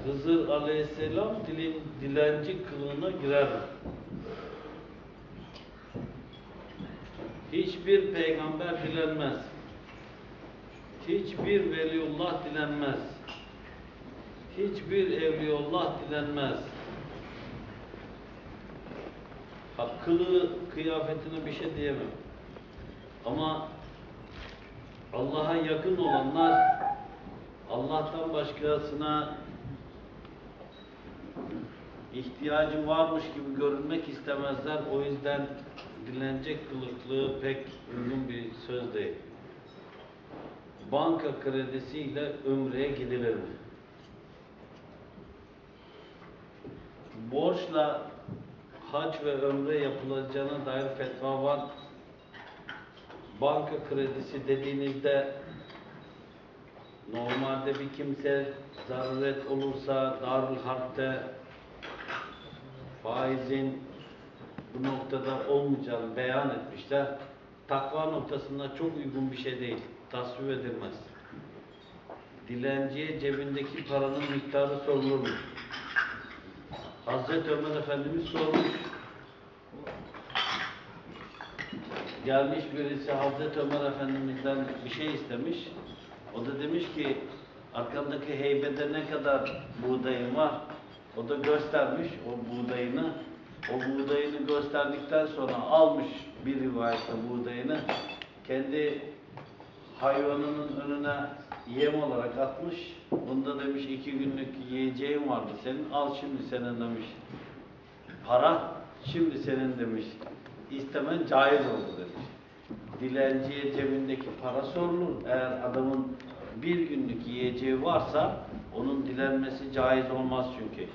Hızır Aleyhisselam dilenci kılığına girer. Hiçbir peygamber dilenmez. Hiçbir veliullah dilenmez. Hiçbir evliullah dilenmez. Kılığı, kıyafetine bir şey diyemem. Ama Allah'a yakın olanlar Allah'tan başkasına ihtiyacı varmış gibi görünmek istemezler. O yüzden dilenecek kılıklığı pek uygun bir söz değil. Banka kredisiyle ömreye gidilir mi? Borçla hac ve ömre yapılacağına dair fetva var. Banka kredisi dediğinizde normalde bir kimse zaruret olursa Darül Harp'te faizin bu noktada olmayacağını beyan etmişler. Takva noktasında çok uygun bir şey değil. Tasvip edilmez. Dilenciye cebindeki paranın miktarı sorulur mu? Hazreti Ömer Efendimiz sormuş. Gelmiş birisi Hazreti Ömer Efendimiz'den bir şey istemiş. O da demiş ki arkandaki heybede ne kadar buğdayın var? O da göstermiş o buğdayını. O buğdayını gösterdikten sonra almış bir rivayette buğdayını kendi hayvanının önüne yem olarak atmış. Bunda demiş 2 günlük yiyeceğin vardı senin. Al şimdi senin demiş. Para şimdi senin demiş. İstemen caiz oldu demiş. Dilenciye cebindeki para sorulur. Eğer adamın bir günlük yiyeceği varsa onun dilenmesi caiz olmaz çünkü.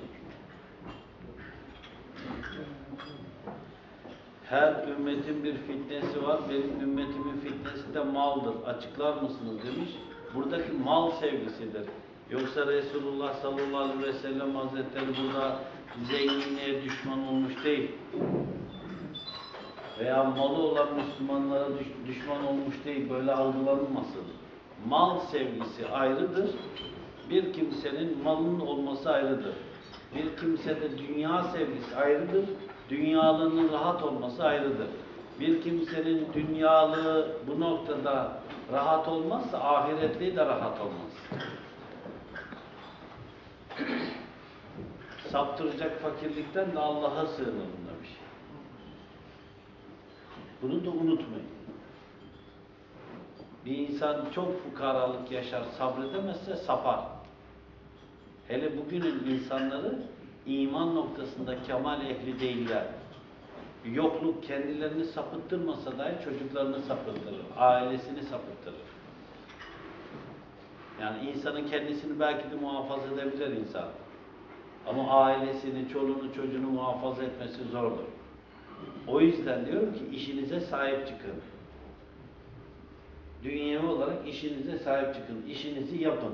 Her ümmetin bir fitnesi var. Benim ümmetimin fitnesi de maldır. Açıklar mısınız demiş. Buradaki mal sevgisidir. Yoksa Resulullah sallallahu aleyhi ve sellem Hazretleri burada zenginliğe düşman olmuş değil. Veya malı olan Müslümanlara düşman olmuş değil. Böyle algılanılmasın. Mal sevgisi ayrıdır. Bir kimsenin malının olması ayrıdır. Bir kimsede dünya sevgisi ayrıdır. Dünyalığının rahat olması ayrıdır. Bir kimsenin dünyalığı bu noktada rahat olmazsa ahiretliği de rahat olmaz. Saptıracak fakirlikten de Allah'a sığınırım demiş. Bunu da unutmayın. Bir insan çok fukaralık yaşar, sabredemezse sapar. Hele bugünün insanları iman noktasında kemal ehli değiller. Yokluk kendilerini sapıttırmasa dahi çocuklarını sapıttırır, ailesini sapıttırır. Yani insanın kendisini belki de muhafaza edebilir insan. Ama ailesini, çoluğunu, çocuğunu muhafaza etmesi zordur. O yüzden diyorum ki işinize sahip çıkın. Dünyevi olarak işinize sahip çıkın. İşinizi yapın.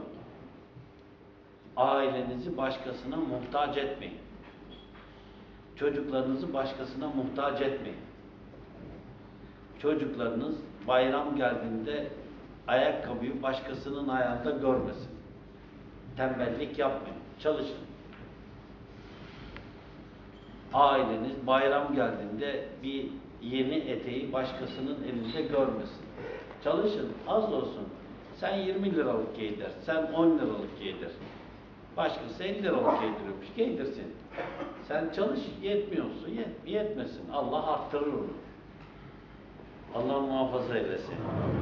Ailenizi başkasına muhtaç etmeyin. Çocuklarınızı başkasına muhtaç etmeyin. Çocuklarınız bayram geldiğinde ayakkabıyı başkasının ayağında görmesin. Tembellik yapmayın. Çalışın. Aileniz bayram geldiğinde bir yeni eteği başkasının elinde görmesin. Çalışın. Az olsun. Sen 20 liralık giydir. Sen 10 liralık giydir. Başkası 50 liralık giydiriyormuş. Giydirsin. Sen çalış, yetmiyorsun. Yetmesin. Allah arttırır onu. Allah muhafaza eylesin.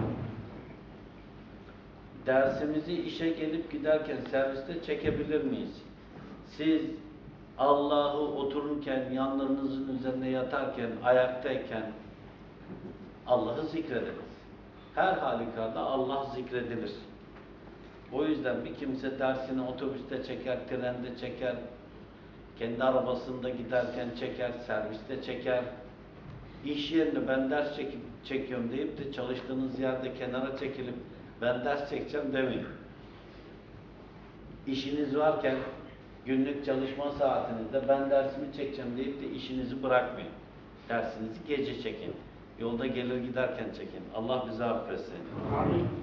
Dersimizi işe gelip giderken serviste çekebilir miyiz? Siz Allah'ı otururken, yanlarınızın üzerine yatarken, ayaktayken Allah'ı zikrediniz. Her halükarda Allah zikredilir. O yüzden bir kimse dersini otobüste çeker, trende çeker, kendi arabasında giderken çeker, serviste çeker. İş yerinde ben ders çekiyorum deyip de çalıştığınız yerde kenara çekilip ben ders çekeceğim demeyin. İşiniz varken günlük çalışma saatinizde ben dersimi çekeceğim deyip de işinizi bırakmayın. Dersinizi gece çekin. Yolda gelir giderken çekin. Allah bizi affetsin. Amin.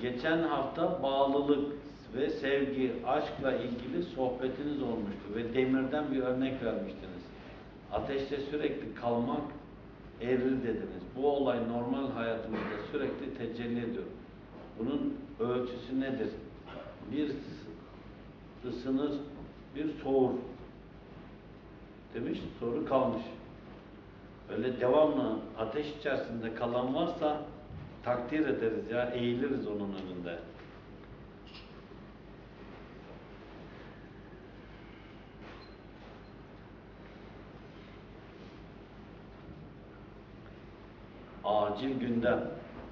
Geçen hafta bağlılık ve sevgi, aşkla ilgili sohbetiniz olmuştu ve demirden bir örnek vermiştiniz. Ateşte sürekli kalmak erir dediniz. Bu olay normal hayatımızda sürekli tecelli ediyor. Bunun ölçüsü nedir? Bir ısınır, bir soğur demiş, soru kalmış. Öyle devamlı ateş içerisinde kalan varsa takdir ederiz ya, eğiliriz onun önünde. Acil gündem.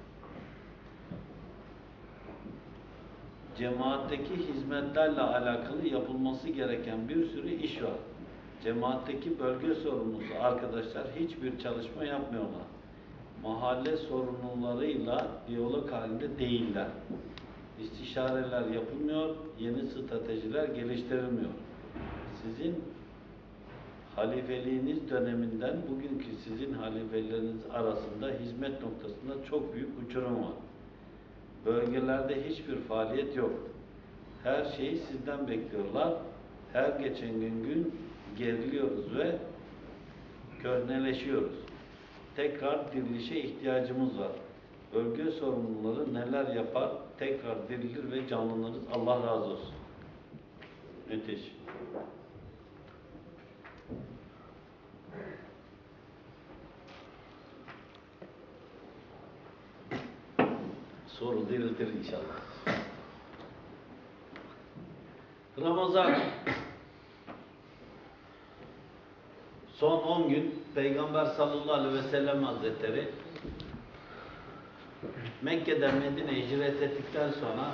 Cemaatteki hizmetlerle alakalı yapılması gereken bir sürü iş var. Cemaatteki bölge sorumlusu arkadaşlar hiçbir çalışma yapmıyorlar. Mahalle sorumlularıyla diyalog halinde değiller. İstişareler yapılmıyor, yeni stratejiler geliştirilmiyor. Sizin halifeliğiniz döneminden bugünkü sizin halifeleriniz arasında hizmet noktasında çok büyük uçurum var. Bölgelerde hiçbir faaliyet yok. Her şeyi sizden bekliyorlar. Her geçen gün geriliyoruz ve köhneleşiyoruz. Tekrar dirilişe ihtiyacımız var. Bölge sorumluları neler yapar? Tekrar dirilir ve canlanırız. Allah razı olsun. Müthiş. Soru diriltir inşallah. Ramazan son 10 gün Peygamber sallallahu aleyhi ve sellem Hazretleri Mekke'den Medine'ye hicret ettikten sonra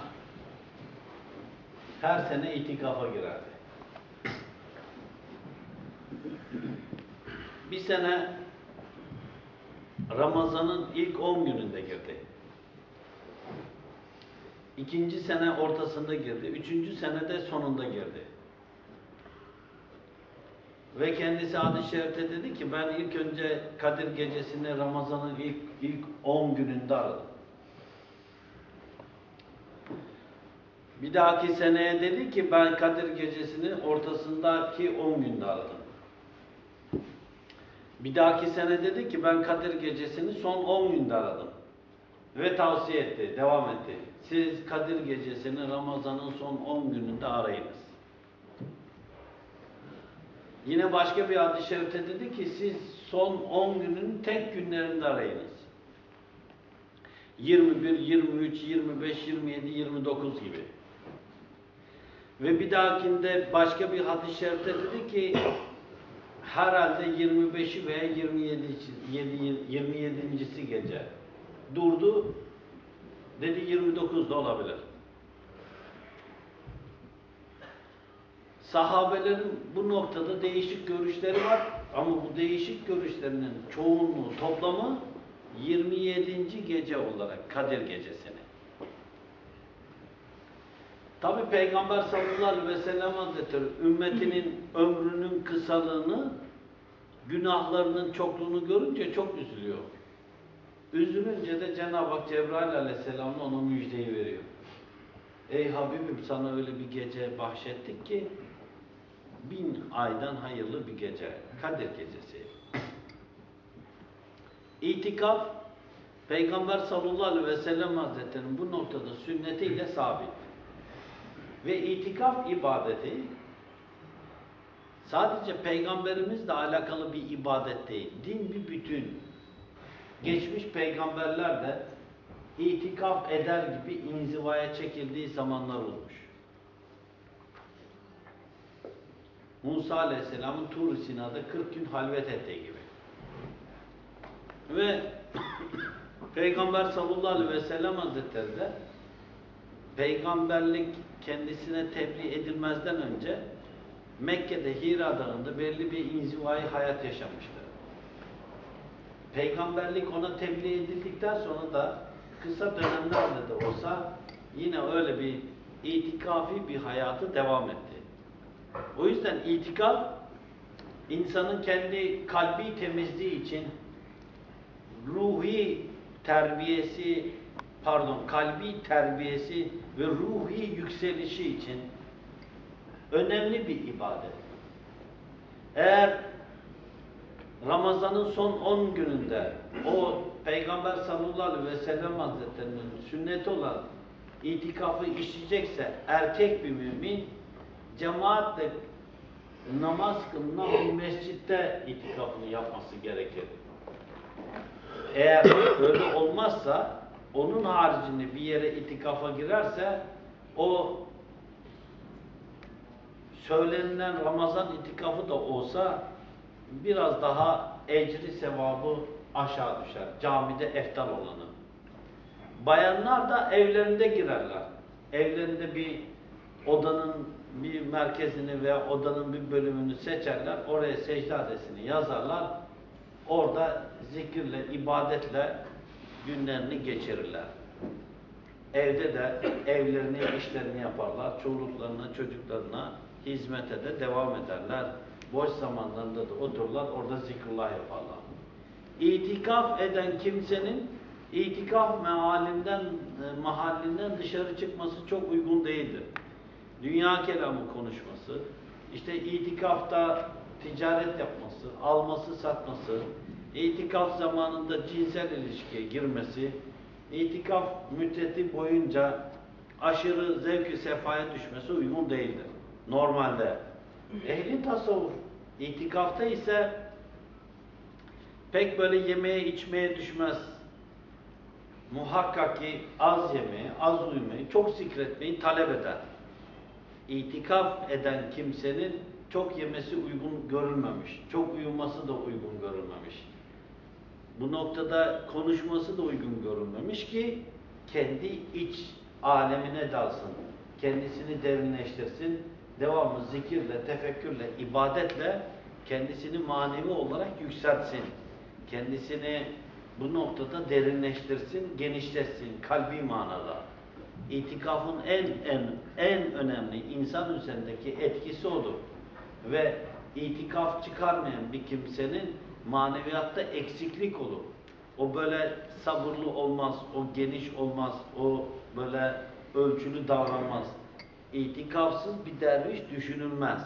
her sene itikafa girerdi. Bir sene Ramazan'ın ilk 10 gününde girdi. İkinci sene ortasında girdi. Üçüncü sene de sonunda girdi. Ve kendisi hadis-i şerifte dedi ki ben ilk önce Kadir gecesini Ramazan'ın ilk 10 gününde aradım. Bir dahaki seneye dedi ki ben Kadir gecesini ortasındaki 10 günde aradım. Bir dahaki sene dedi ki ben Kadir gecesini son 10 günde aradım. Ve tavsiye etti, devam etti. Siz Kadir gecesini Ramazan'ın son 10 gününde arayınız. Yine başka bir hadis-i şerifte dedi ki siz son 10 günün tek günlerinde arayınız. 21, 23, 25, 27, 29 gibi. Ve bir dahakinde başka bir hadis-i şerifte dedi ki herhalde 25'i veya 27. gece. Durdu. Dedi 29 da olabilir. Sahabelerin bu noktada değişik görüşleri var ama bu değişik görüşlerinin çoğunluğu, toplamı 27. gece olarak Kadir gecesini. Tabi Peygamber sallallahu aleyhi ve sellem Hazretleri ümmetinin ömrünün kısalığını, günahlarının çokluğunu görünce çok üzülüyor. Üzülünce de Cenab-ı Hak Cebrail aleyhisselam'la ona müjdeyi veriyor. Ey Habibim sana öyle bir gece bahşettik ki 1000 aydan hayırlı bir gece. Kadir gecesi. İtikaf Peygamber sallallahu aleyhi ve sellem Hazretleri'nin bu noktada sünnetiyle sabit. Ve itikaf ibadeti sadece Peygamberimizle alakalı bir ibadet değil. Din bir bütün. Geçmiş peygamberler de itikaf eder gibi inzivaya çekildiği zamanlar olmuş. Musa Aleyhisselam'ın Tur-i Sina'da 40 gün halvet ettiği gibi. Ve Peygamber sallallahu aleyhi ve sellem Hazretleri de peygamberlik kendisine tebliğ edilmezden önce Mekke'de Hira Dağı'nda belli bir inzivai hayat yaşamıştı. Peygamberlik ona tebliğ edildikten sonra da kısa dönemlerde de olsa yine öyle bir itikafi bir hayatı devam etti. O yüzden itikaf insanın kendi kalbi temizliği için ruhi terbiyesi kalbi terbiyesi ve ruhi yükselişi için önemli bir ibadet. Eğer Ramazan'ın son 10 gününde o Peygamber sallallahu aleyhi ve sellem Hazretlerinin sünneti olan itikafı işleyecekse erkek bir mümin cemaatle namaz kılınan bir mescitte itikafını yapması gerekir. Eğer öyle olmazsa onun haricinde bir yere itikafa girerse o söylenilen Ramazan itikafı da olsa biraz daha ecri sevabı aşağı düşer. Camide eftal olanı. Bayanlar da evlerinde girerler. Evlerinde bir odanın bir merkezini veya odanın bir bölümünü seçerler. Oraya secde adresini yazarlar. Orada zikirle, ibadetle günlerini geçirirler. Evde de evlerini, işlerini yaparlar. Çocuklarına, çocuklarına hizmete de devam ederler. Boş zamanlarında da otururlar, orada zikrullah yaparlar. İtikaf eden kimsenin itikaf mahallinden dışarı çıkması çok uygun değildir. Dünya kelamı konuşması, işte itikafta ticaret yapması, alması satması, itikaf zamanında cinsel ilişkiye girmesi, itikaf müddeti boyunca aşırı zevk-i sefaya düşmesi uygun değildir. Normalde. Ehli tasavvuf itikafta ise pek böyle yemeğe içmeye düşmez. Muhakkak ki az yemeği, az uyumayı, çok zikretmeyi talep eder. İtikaf eden kimsenin çok yemesi uygun görülmemiş. Çok uyuması da uygun görülmemiş. Bu noktada konuşması da uygun görülmemiş ki kendi iç alemine dalsın. Kendisini derinleştirsin. Devamlı zikirle, tefekkürle, ibadetle kendisini manevi olarak yükseltsin. Kendisini bu noktada derinleştirsin, genişletsin kalbi manada. İtikafın en önemli insan üzerindeki etkisi odur. Ve itikaf çıkarmayan bir kimsenin maneviyatta eksiklik olur. O böyle sabırlı olmaz, o geniş olmaz, o böyle ölçülü davranmaz. İtikafsız bir derviş düşünülmez.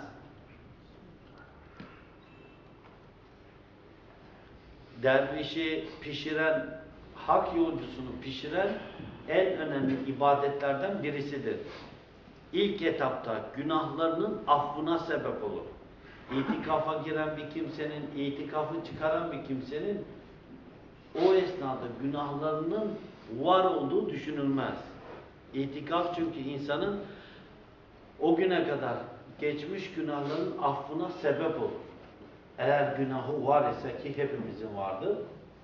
Dervişi pişiren, hak yolcusunu pişiren en önemli ibadetlerden birisidir. İlk etapta günahlarının affına sebep olur. İtikafa giren bir kimsenin, itikafı çıkaran bir kimsenin o esnada günahlarının var olduğu düşünülmez. İtikaf çünkü insanın o güne kadar geçmiş günahların affına sebep olur. Eğer günahı var ise ki hepimizin vardır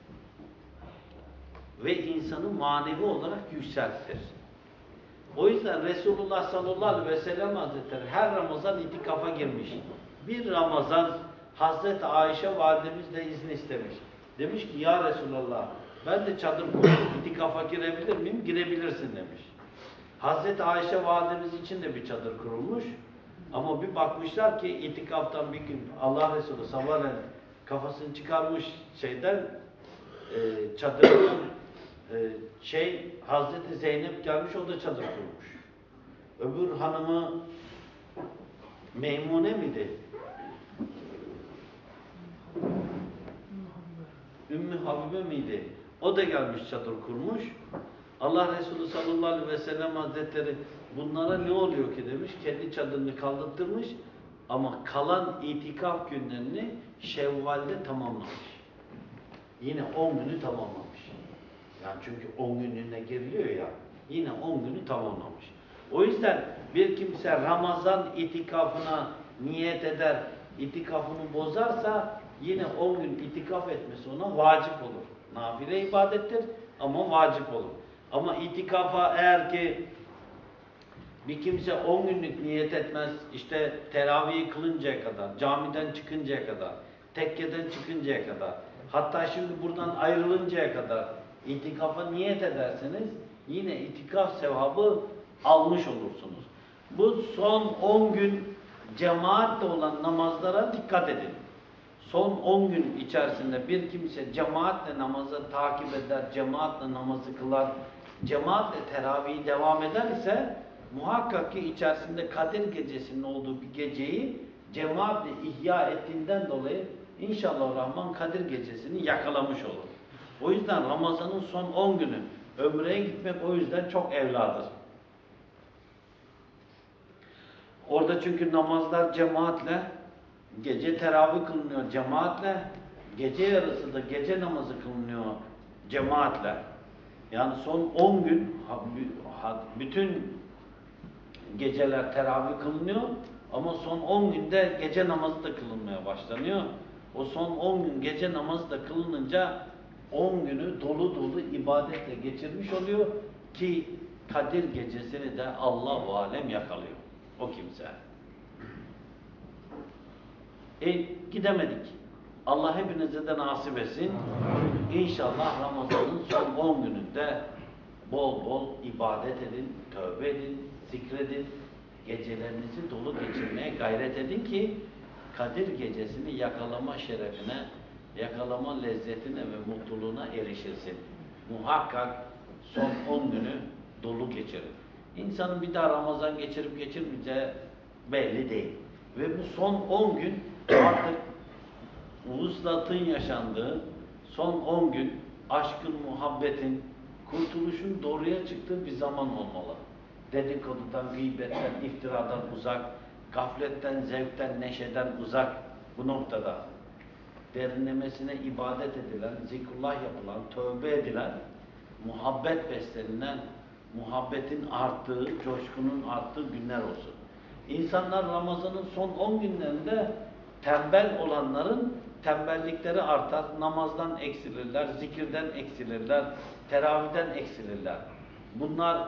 ve insanı manevi olarak yükseltir. O yüzden Resulullah sallallahu aleyhi ve sellem Hazretleri her Ramazan itikafa girmiş. Bir Ramazan Hazreti Ayşe validemiz de izin istemiş. Demiş ki ya Resulallah ben de çadır kurup itikafa girebilir miyim? Girebilirsin demiş. Hazreti Ayşe validemiz için de bir çadır kurulmuş. Ama bir bakmışlar ki itikaftan bir gün Allah Resulü sabahleyin kafasını çıkarmış çadırdan Hazreti Zeynep gelmiş, o da çadır kurmuş. Öbür hanımı Meymune miydi? Ümmü Habibe miydi? O da gelmiş çadır kurmuş. Allah Resulü sallallahu aleyhi ve sellem Hazretleri bunlara ne oluyor ki demiş. Kendi çadırını kaldırtmış ama kalan itikaf günlerini Şevval'de tamamlamış. Yine 10 günü tamamlamış. Yani çünkü 10 günlüğüne giriliyor ya. Yine 10 günü tamamlamış. O yüzden bir kimse Ramazan itikafına niyet eder, itikafını bozarsa yine 10 gün itikaf etmesi ona vacip olur. Nafile ibadettir ama vacip olur. Ama itikafa eğer ki bir kimse 10 günlük niyet etmez, işte teravihi kılıncaya kadar, camiden çıkıncaya kadar, tekkeden çıkıncaya kadar, hatta şimdi buradan ayrılıncaya kadar itikafa niyet ederseniz yine itikaf sevabı almış olursunuz. Bu son 10 gün cemaatle olan namazlara dikkat edin. Son 10 gün içerisinde bir kimse cemaatle namazı takip eder, cemaatle namazı kılar, cemaatle teravih devam eder ise muhakkak ki içerisinde Kadir Gecesi'nin olduğu bir geceyi cemaatle ihya ettiğinden dolayı inşallah Rahman Kadir Gecesi'ni yakalamış olur. O yüzden Ramazan'ın son 10 günü ömreye gitmek o yüzden çok evladır. Orada çünkü namazlar cemaatle, gece teravih kılınıyor cemaatle, gece yarısı da gece namazı kılınıyor cemaatle. Yani son 10 gün bütün geceler teravih kılınıyor ama son 10 günde gece namazı da kılınmaya başlanıyor. O son 10 gün gece namazı da kılınınca 10 günü dolu dolu ibadetle geçirmiş oluyor ki Kadir Gecesi'ni de Allah-u Alem yakalıyor. O kimse. Gidemedik. Allah hepinize de nasip etsin. İnşallah Ramazan'ın son 10 gününde bol bol ibadet edin, tövbe edin, zikredin. Gecelerinizi dolu geçirmeye gayret edin ki Kadir Gecesi'ni yakalama şerefine, yakalama lezzetine ve mutluluğuna erişirsin. Muhakkak son 10 günü dolu geçirin. İnsanın bir daha Ramazan geçirip geçirmeyeceği belli değil. Ve bu son 10 gün artık vuslatın yaşandığı son 10 gün aşkın, muhabbetin, kurtuluşun doğruya çıktığı bir zaman olmalı. Dedikodudan, gıybetten, iftiradan uzak, gafletten, zevkten, neşeden uzak bu noktada. Derinlemesine ibadet edilen, zikrullah yapılan, tövbe edilen, muhabbet beslenilen, muhabbetin arttığı, coşkunun arttığı günler olsun. İnsanlar Ramazan'ın son 10 günlerinde tembel olanların tembellikleri artar, namazdan eksilirler, zikirden eksilirler, teravihden eksilirler. Bunlar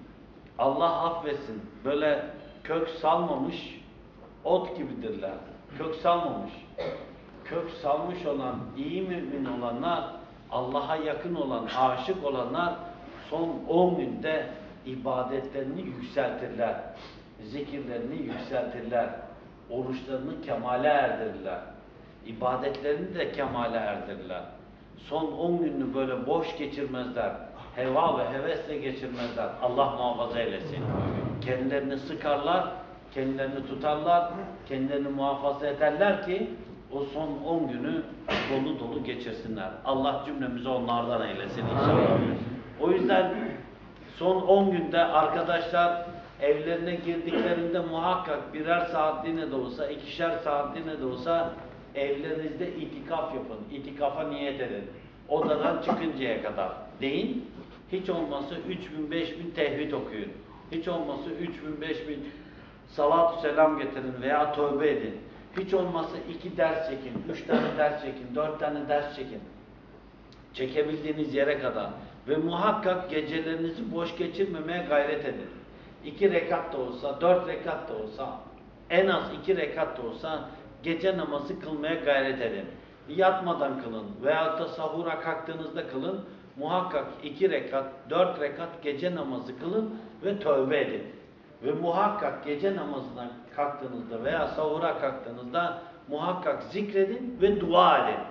Allah affetsin, böyle kök salmamış ot gibidirler. Kök salmamış. Kök salmış olan, iyi mümin olanlar, Allah'a yakın olan, aşık olanlar son 10 günde ibadetlerini yükseltirler. Zikirlerini yükseltirler. Oruçlarını kemale erdirirler. İbadetlerini de kemale erdirirler. Son 10 gününü böyle boş geçirmezler. Heva ve hevesle geçirmezler. Allah muhafaza eylesin. Kendilerini sıkarlar, kendilerini tutarlar, kendilerini muhafaza ederler ki o son 10 günü dolu dolu geçirsinler. Allah cümlemizi onlardan eylesin inşallah. O yüzden son 10 günde arkadaşlar evlerine girdiklerinde muhakkak birer saatliğine de olsa, ikişer saatliğine de olsa evlerinizde itikaf yapın. İtikafa niyet edin. Odadan çıkıncaya kadar. Deyin. Hiç olmazsa 3000, 5000 tevhid okuyun. Hiç olmazsa 3000, 5000 salat-ı selam getirin veya tövbe edin. Hiç olmazsa 2 ders çekin, 3 tane ders çekin, 4 tane ders çekin. Çekebildiğiniz yere kadar. Ve muhakkak gecelerinizi boş geçirmemeye gayret edin. 2 rekat da olsa, 4 rekat da olsa, en az 2 rekat da olsa gece namazı kılmaya gayret edin. Yatmadan kılın veyahut da sahura kalktığınızda kılın. Muhakkak 2 rekat, 4 rekat gece namazı kılın ve tövbe edin. Ve muhakkak gece namazına kalktığınızda veya sahura kalktığınızda muhakkak zikredin ve dua edin.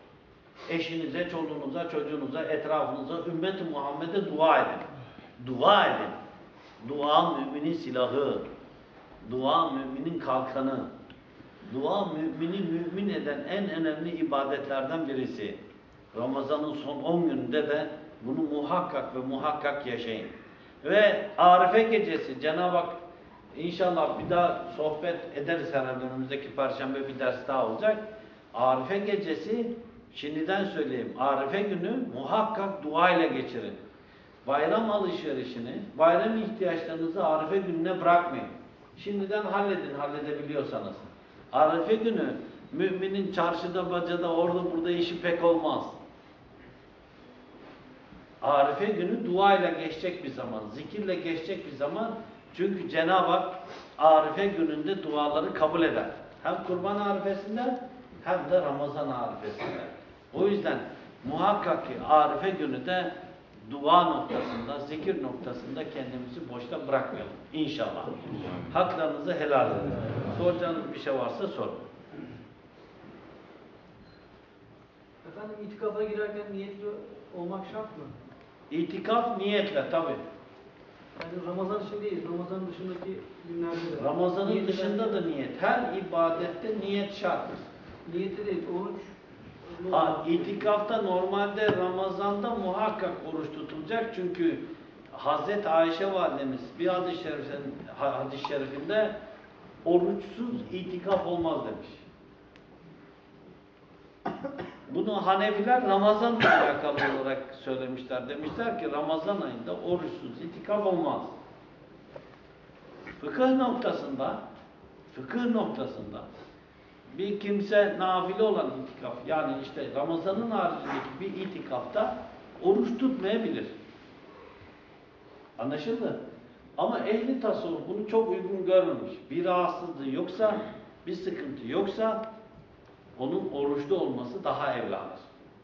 Eşinize, çoluğunuza, çocuğunuza, etrafınıza, ümmeti Muhammed'e dua edin. Dua edin. Dua müminin silahı. Dua müminin kalkanı. Dua mümini mümin eden en önemli ibadetlerden birisi. Ramazan'ın son 10 gününde de bunu muhakkak ve muhakkak yaşayın. Ve Arife gecesi Cenab-ı Hak inşallah bir daha sohbet ederiz herhalde önümüzdeki Perşembe bir ders daha olacak. Arife gecesi şimdiden söyleyeyim. Arife günü muhakkak dua ile geçirin. Bayram alışverişini, bayram ihtiyaçlarınızı Arife gününe bırakmayın. Şimdiden halledin, halledebiliyorsanız. Arife günü müminin çarşıda, bacada, orada burada işi pek olmaz. Arife günü duayla geçecek bir zaman, zikirle geçecek bir zaman. Çünkü Cenab-ı Hak Arife gününde duaları kabul eder. Hem Kurban Arifesi'nde hem de Ramazan Arifesi'nde. O yüzden muhakkak ki Arife günü de dua noktasında, zikir noktasında kendimizi boşta bırakmayalım. İnşallah. Haklarınızı helal edin. Soracağınız bir şey varsa sorun. Efendim itikafa girerken niyetli olmak şart mı? İtikaf niyetle tabi. Yani Ramazan için değil, Ramazan dışındaki günlerde de. Ramazanın dışında da niyet. Her ibadette niyet şarttır. Niyeti değil, oruç. İtikafta normalde Ramazan'da muhakkak oruç tutulacak. Çünkü Hazreti Ayşe validemiz bir hadis-i şerifinde oruçsuz itikaf olmaz demiş. Bunu Hanefiler Ramazan'la alakalı olarak söylemişler. Demişler ki Ramazan ayında oruçsuz itikaf olmaz. Fıkıh noktasında bir kimse nafile olan itikaf, yani işte Ramazan'ın haricindeki bir itikafta oruç tutmayabilir. Anlaşıldı? Ama ehli tasavvuf bunu çok uygun görmemiş. Bir rahatsızlığı yoksa, bir sıkıntı yoksa onun oruçlu olması daha evladır.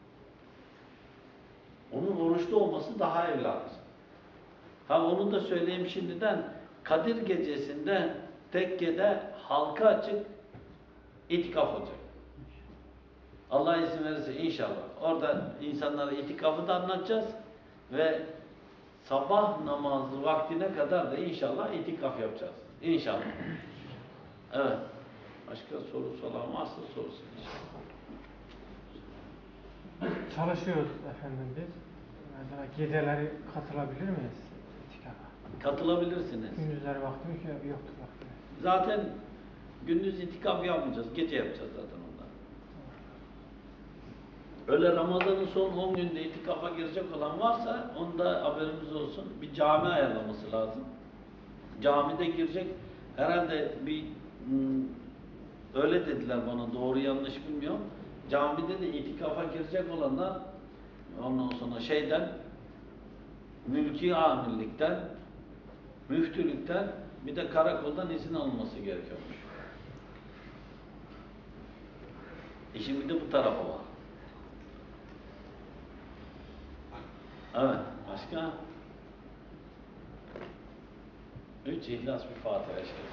Onun oruçlu olması daha evladır. Onu da söyleyeyim şimdiden. Kadir gecesinde tekkede halka açık itikaf olacak. Allah izin verirse inşallah. Orada insanlara itikafı da anlatacağız ve sabah namazı vaktine kadar da inşallah itikaf yapacağız. İnşallah. Evet. Başka sorusu olan varsa sorsun inşallah. Çalışıyoruz efendim biz. Mesela geceleri katılabilir miyiz itikafa? Katılabilirsiniz. Gündüzleri vaktimiz yoktur vaktimiz. Zaten gündüz itikaf yapmayacağız. Gece yapacağız zaten onları. Öyle Ramazan'ın son 10 günde itikafa girecek olan varsa onda haberimiz olsun. Bir cami ayarlaması lazım. Camide girecek. Herhalde bir öyle dediler bana, doğru yanlış bilmiyorum. Camide de itikafa girecek olanlar ondan sonra mülki amirlikten, müftülükten bir de karakoldan izin alınması gerekiyormuş. İşin bir de bu tarafı var. Evet, başka? 3 İhlas bir Fatiha Şerif.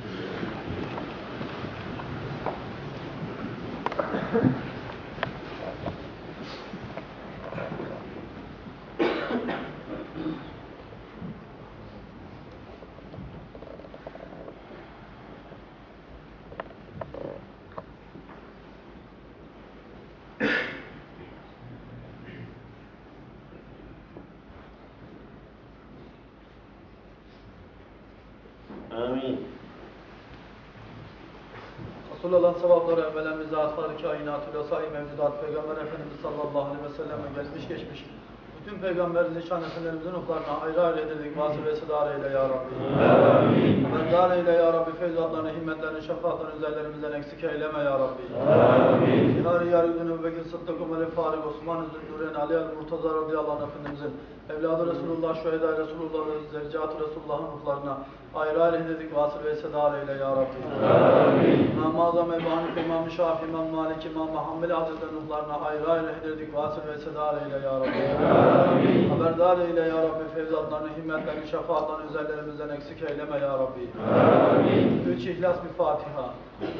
Amin. Asıl olan sevapları evvelen bizzat Fâr-ı Kainat-ı Rasâ-i Mevcudat Peygamber Efendimiz sallallahu aleyhi ve selleme gelmiş geçmiş. Bütün peygamberin nişan eserlerimizin ruhlarına ayrı ayrı edildik. Vasıl ve sedar eyle ya Rabbi. Amin. Haberdar eyle ya Rabbi. Feyzatlarını, himmetlerini, şefaatlerini üzerlerimizden eksik eyleme ya Rabbi. Amin. Cihari Yargın Ebu Bekir Sıddık Ömer-i Faruk Osman Zünnûren Ali el-Murtaza radıyallahu anh Efendimizin evladı Resulullah, şühedâ Resulullah ve zercat-ı Resulullah'ın ruhlarına ayrı ayrı edildik. Vasıl ve sedar eyle ya Rabbi. Amin. İmam-ı Azam Ebu Hanife, İmam-ı Şafii, İmam-ı Malik, İmam-ı Hanbeli Hazretleri ruhlarına ayrı ayrı edildik. Vasıl ve sedar eyle ya Rabbi. Amin. Haberdar eyle ya Rabbi, feyzatlarını, himmetlerini, şefaatlerini üzerlerimizden eksik eyleme ya Rabbi. Amin. 3 İhlas bir Fatiha.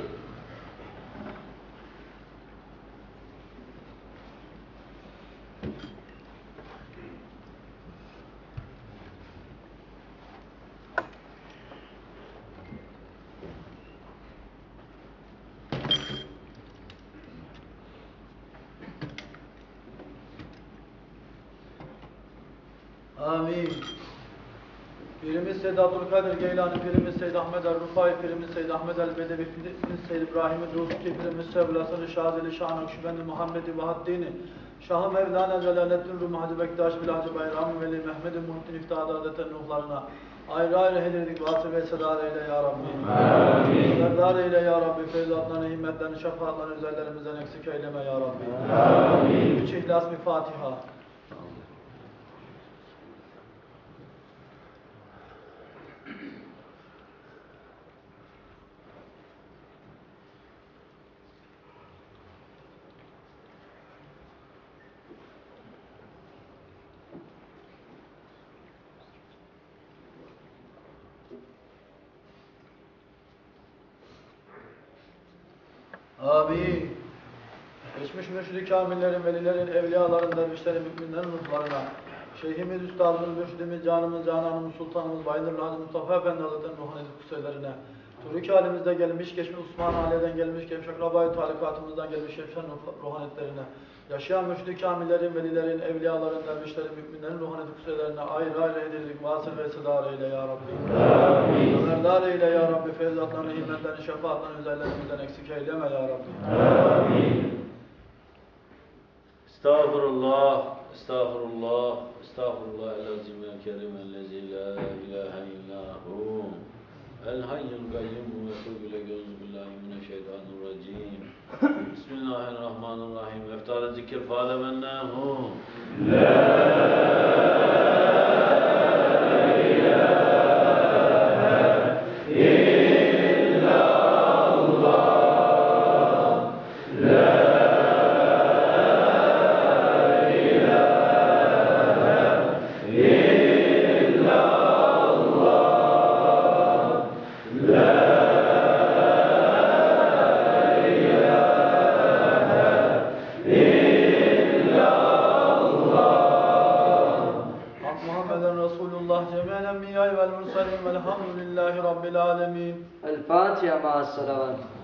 Amin. Pirimiz Seyyid Abdülkadir Geylani, Pirimiz Seyyid Ahmed el-Rufai, Pirimiz Seyyid Ahmed el-Bedevi, Pirimiz Seyyid İbrahim el-Dusuki, Pirimiz Sevlasını Şazeli Şahın Şübeni Muhammed-i Vahaddini, Şah-ı Mevlana Celaleddin Rum Hacı Bektaş Bilhacı Bayram Veli Mehmed-i Muhittin İftihad Adeten ruhlarına ayrı ayrı hediyedik. Vasıl ve sedar eyle ya Rabbi. Amin. Haberdar eyle ya Rabbi. Feyzatlarını, himmetlerini, şefaatlerini üzerlerimizden eksik eyleme ya Rabbi. Amin. 3 İhlas bir Fatiha. Amin. Geçmiş mürşid-i kamillerin, velilerin, evliyaların, dervişlerin, müminlerin ruhlarına, Şeyhimiz, Üstadımız, Mürşidimiz, canımız, cananımız, Sultanımız, Bayındır Hacı Mustafa Efendi Hazretleri'nin ruhani kutsiylerine, Türk halimizde gelmiş geçmiş Osman Ali'den gelmiş geçmiş Akrabayı tarikatımızdan gelmiş geçmiş ruhaniyetlerine, yaşayan mürşid-i kamillerin, velilerin, evliyaların, dervişlerin, müminlerin ruhaniyet kutsiylerine ayrı ayrı edildik, vasıl ve sedar eyle ya Rabbi. Haberdar eyle ya Rabbi, feyzatlarını, himmetlerini, şefaatlerini, üzerlerimizden eksik eyleme ya Rabbi. Estağfurullah, estağfurullah, estağfurullah el-azim el-kerim el-lezi la ilahe illahu el-hayyul gayyum ve etûbü ileyhi billahi mineşşeytanirracim. Bismillahirrahmanirrahim. Eftar-ı zikir fâlemennâhu. والحمد لله رب العالمين. الفاتحة مع الصلوات.